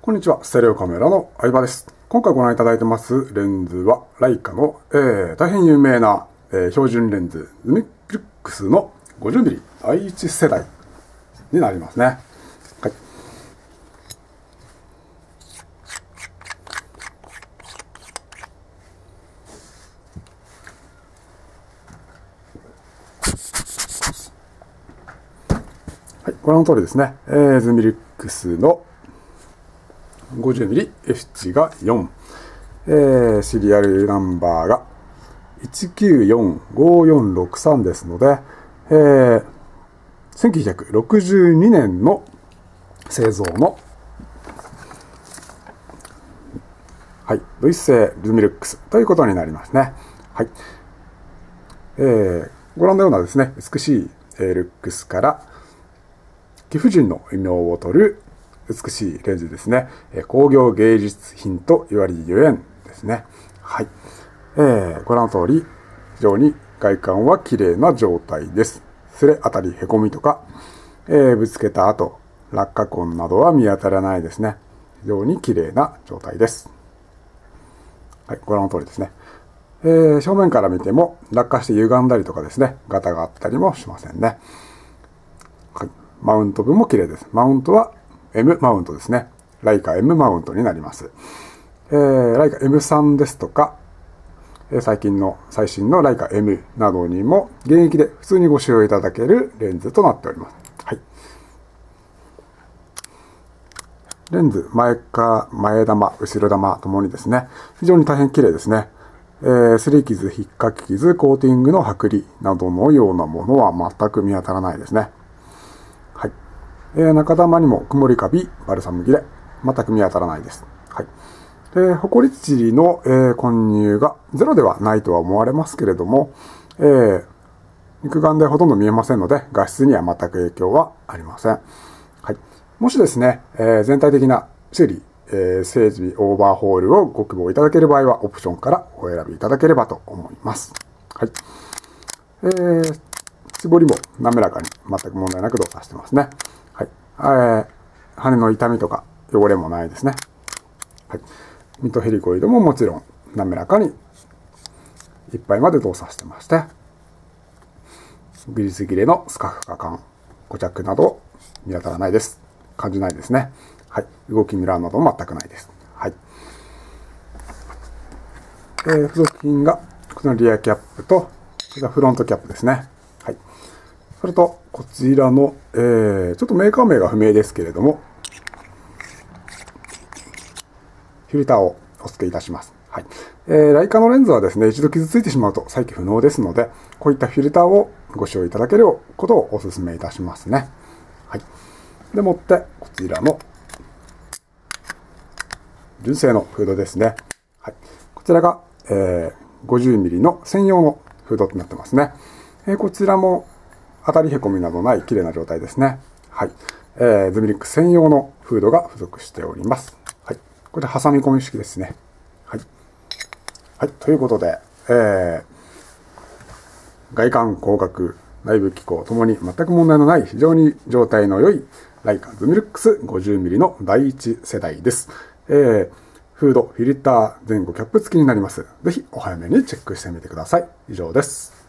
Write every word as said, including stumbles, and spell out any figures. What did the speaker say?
こんにちは、ステレオカメラの相葉です。今回ご覧いただいてますレンズは、ライカの、えー、大変有名な、えー、標準レンズ、ズミルックスの ごじゅうミリ だいいち世代になりますね。はい。はい、ご覧の通りですね、えー、ズミルックスの ごじゅうミリ エフ値がよん、えー、シリアルナンバーがいちきゅうよんごよんろくさんですので、えー、せんきゅうひゃくろくじゅうにねんの製造の、はい、ドイツ製ズミルックスということになりますね。はい。えー、ご覧のようなですね、美しいルックスから貴婦人の異名を取る美しいレンズですね。工業芸術品と言われるゆえんですね。はい。えー、ご覧の通り、非常に外観は綺麗な状態です。すれ当たりへこみとか、えー、ぶつけた後、落下痕などは見当たらないですね。非常に綺麗な状態です。はい、ご覧の通りですね。えー、正面から見ても落下して歪んだりとかですね、ガタがあったりもしませんね。はい、マウント部も綺麗です。マウントは M マウントですね。ライカ M マウントになります。えー、ライカ エムスリー ですとか、えー、最近の最新のライカ M などにも現役で普通にご使用いただけるレンズとなっております。はい。レンズ前か前玉、後ろ玉ともにですね、非常に大変綺麗ですね。えー、擦り傷、引っかき傷、コーティングの剥離などのようなものは全く見当たらないですね。はい。えー、中玉にも曇りカビ、バルサム切れ、全く見当たらないです。はい。で、ホコリ塵の、えー、混入がゼロではないとは思われますけれども、えー、肉眼でほとんど見えませんので、画質には全く影響はありません。はい。もしですね、えー、全体的な修理、えー、整備、オーバーホールをご希望いただける場合は、オプションからお選びいただければと思います。はい。えー、絞りも滑らかに全く問題なく動作してますね。はい。えー、羽の痛みとか汚れもないですね。はい。ミッドヘリコイドももちろん滑らかにいっぱいまで動作してまして、グリス切れのスカフカ感、固着など見当たらないです。感じないですね。はい。動きミラーなども全くないです。はい。えー、付属品が、このリアキャップと、これがフロントキャップですね。はい。それと、こちらの、えー、ちょっとメーカー名が不明ですけれども、フィルターをお付けいたします。はい。えー、ライカのレンズはですね、一度傷ついてしまうと再起不能ですので、こういったフィルターをご使用いただけることをお勧めいたしますね。はい。でもって、こちらの純正のフードですね。はい。こちらが、えー、ごじゅうミリ の専用のフードとなってますね。えー、こちらも当たりへこみなどない綺麗な状態ですね。はい。えー、ズミルックス専用のフードが付属しております。はい。これで挟み込み式ですね。はい。はい。ということで、えー、外観、光学、内部機構ともに全く問題のない非常に状態の良いライカズミルックス ごじゅうミリ のだいいち世代です。えー、フード、フィルター、前後キャップ付きになります。ぜひお早めにチェックしてみてください。以上です。